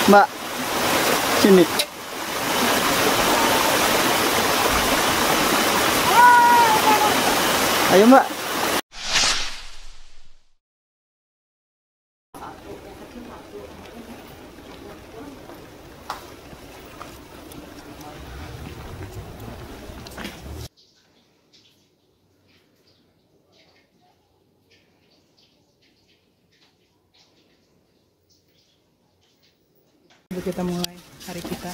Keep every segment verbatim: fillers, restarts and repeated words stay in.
Mbak, sini. Ayo Mbak. Kita mulai hari kita.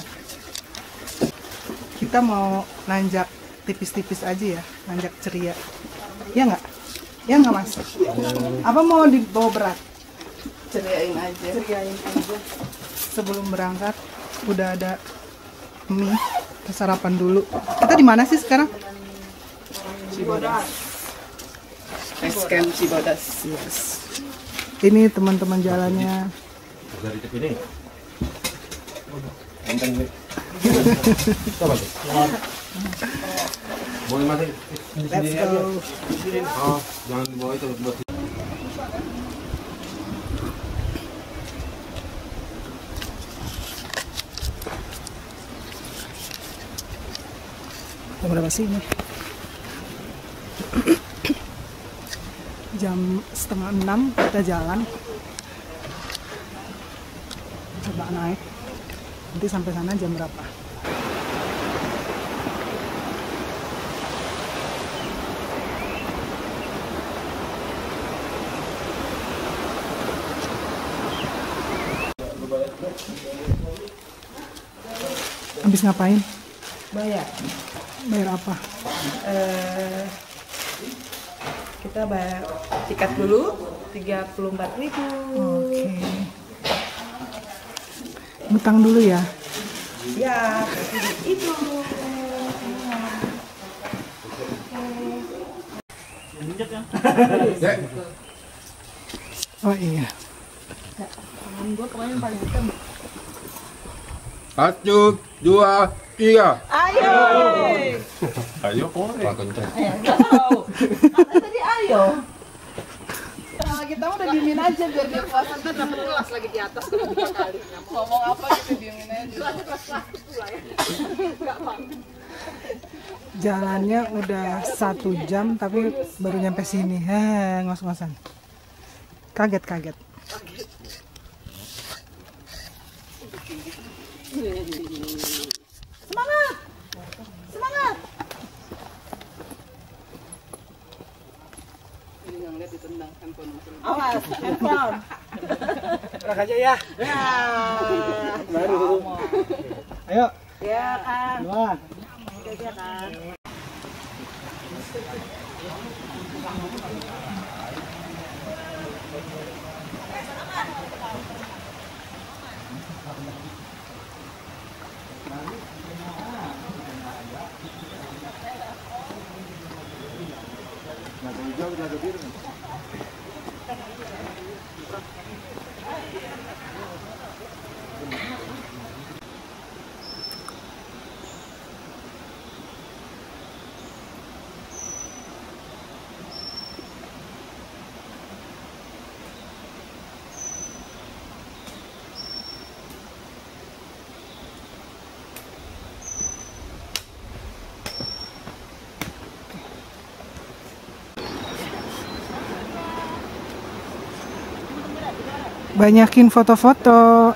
Kita mau nanjak tipis-tipis aja ya, nanjak ceria. Ya nggak? Ya nggak Mas? Apa mau dibawa berat? Ceriain aja. Ceriain aja. Sebelum berangkat udah ada mie, kita sarapan dulu. Kita di mana sih sekarang? Cibodas. Base camp Cibodas. Yes. Ini teman-teman jalannya. Dari T V ini. Boleh mati. Let's go. Oh, jangan dibawa itu buat. Jam berapa sih ini? Jam setengah enam kita jalan. Coba naik. Nanti sampai sana jam berapa? Habis ngapain? Bayar. Bayar apa? Eh, kita bayar tiket dulu tiga puluh empat ribu. Oke. Ngutang dulu ya? Ya, itu. Oh iya. Tangan gue kemarin paling hitam. Satu, dua, tiga. Ayo. Ayo, kok kenceng. Enggak tahu. Kata tadi ayo. Kalau kita udah diemin aja biar dia puasa. Kita dapat kelas lagi di atas dua kali. Ngomong apa gitu diemin aja. Itu aja kelas satu pula ya. Enggak bang. Jalannya udah satu jam tapi baru nyampe sini. Heh, ngos-ngosan. Kaget-kaget. Semangat. Semangat. Ini yang lihat ditendang handphone. Awas, handphone. Berangkat aja ya. Ya. Baru. Ayo. Ya, Kang. Dua. Ya, Kang. Banyakin foto-foto.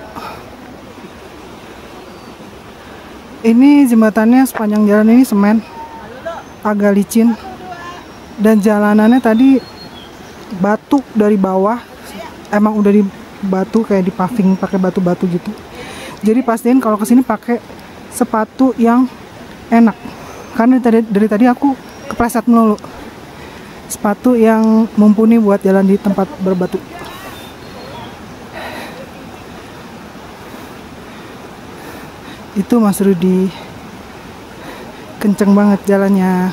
Ini jembatannya sepanjang jalan ini semen, agak licin, dan jalanannya tadi batu dari bawah. Emang udah di batu kayak di paving pakai batu-batu gitu. Jadi pastiin kalau kesini pakai sepatu yang enak. Karena dari, dari tadi aku kepleset melulu. Sepatu yang mumpuni buat jalan di tempat berbatu. Itu Mas Rudi, kenceng banget jalannya.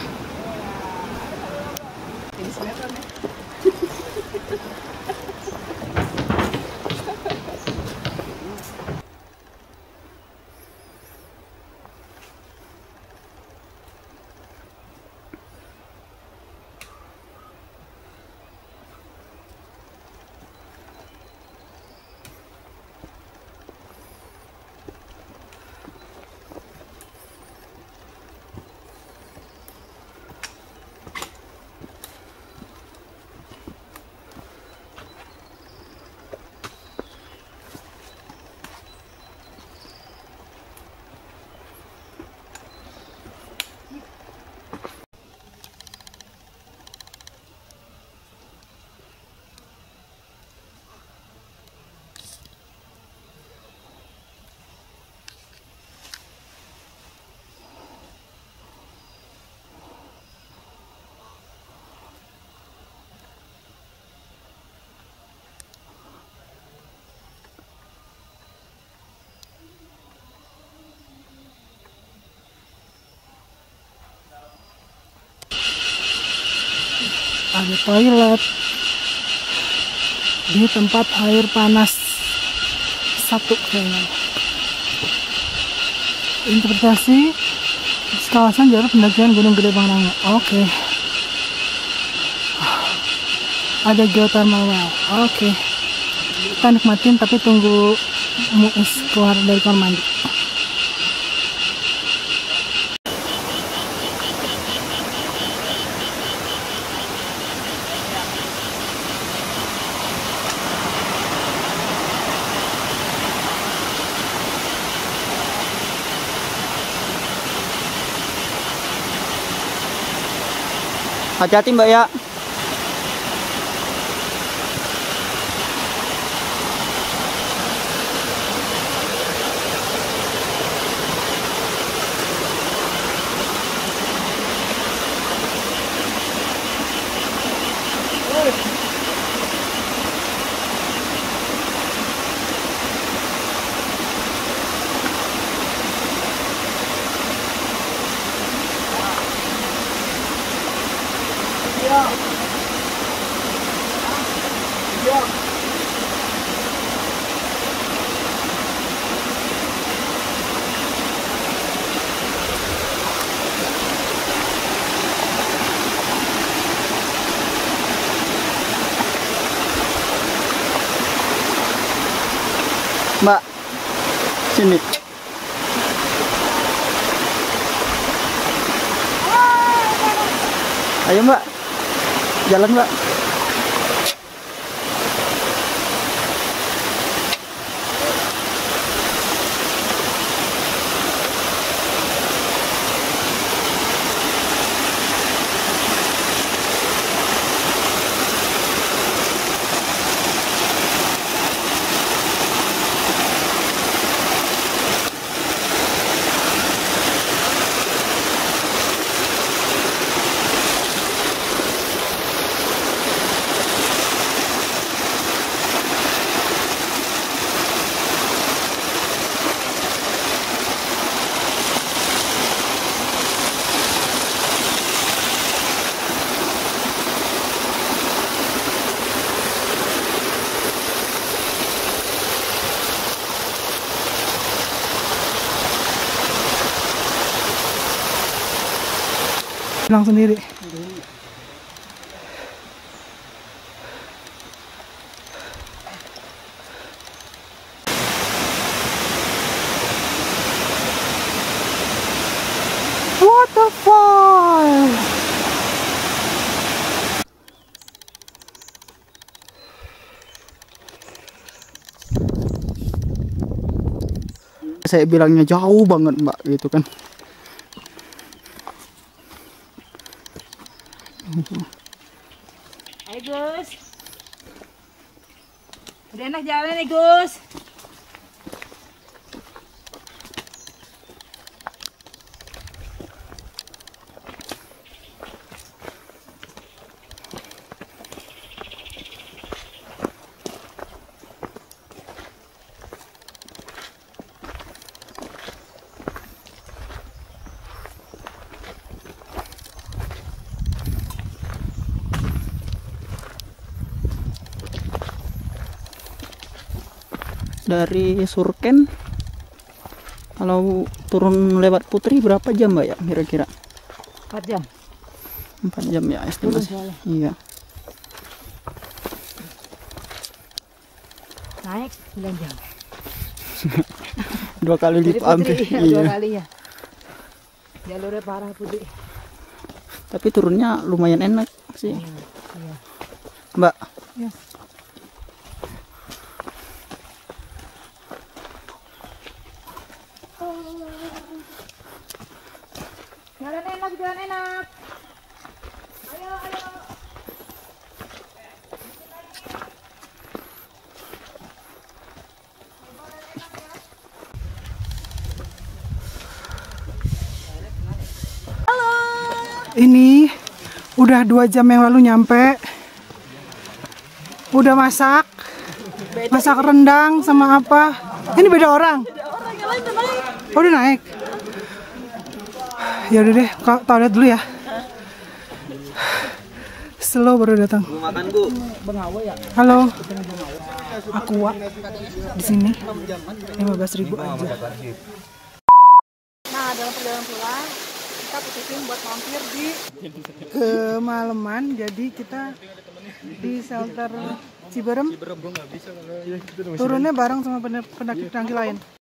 ada toilet di tempat air panas satu kayaknya. Interpretasi kawasan jalur pendakian Gunung Gede Pangrango. Oke. Ada geothermal well. Oke. Kita nikmatin tapi tunggu Muis keluar dari kamar mandi. Hati-hati Mbak ya. Mbak, sini. Ayo Mbak, jalan Mbak. Bilang sendiri. Waterfall. Saya bilangnya jauh banget Mbak gitu kan. Ayo Gus. Udah enak jalan nih Gus. Dari Surken kalau turun lewat Putri berapa jam Mbak ya kira-kira? empat jam. empat jam ya estimasi. Iya. Naik sembilan jam. Dua kali Dari lipat hampir. Putri, ya, Iya. dua kali ya. Jalurnya parah Putri. Tapi turunnya lumayan enak sih. Iya, iya. Mbak. Ya. Jalan enak, jalan enak. Ayo, ayo. Ini udah dua jam yang lalu nyampe. Udah masak, masak rendang sama apa? Ini beda orang. Oh, udah naik. Ya udah deh, kau lihat dulu ya. Slow baru datang. Makan Bu. Halo. Aqua di sini lima belas ribu aja. Nah, dalam perjalanan pulang kita putusin buat mampir di Kemalaman, jadi kita di shelter Ciberem. Turunnya bareng sama pendaki pendaki lain.